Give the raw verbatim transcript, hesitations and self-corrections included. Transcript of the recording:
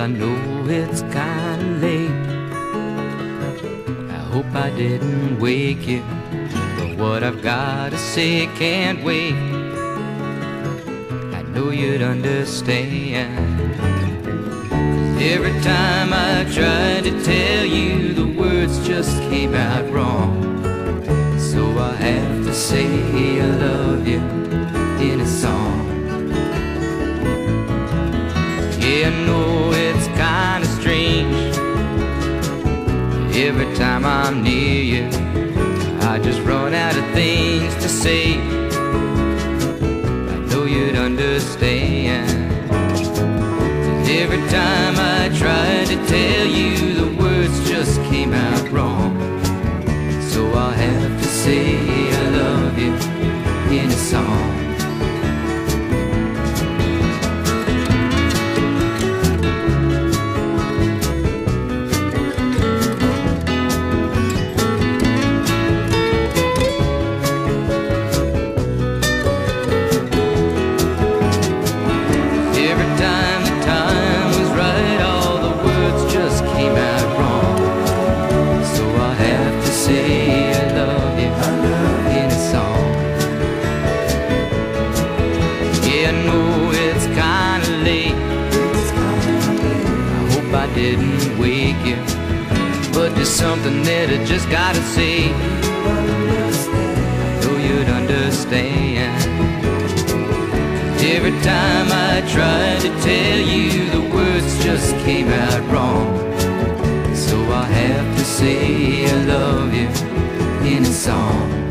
I know it's kinda late. I hope I didn't wake you, but what I've gotta say can't wait. I know you'd understand. Every time I tried to tell you, the words just came out wrong. So I have to say I love you in a song. Yeah, I know it's kinda strange. Every time I'm near you, I just run out of things to say. I know you'd understand. Every time I tried to tell you, the words just came out wrong. So I'll have to say I love you in a song. I didn't wake you, but there's something that I just gotta say. I know you'd understand. Every time I tried to tell you, the words just came out wrong. So I have to say I love you in a song.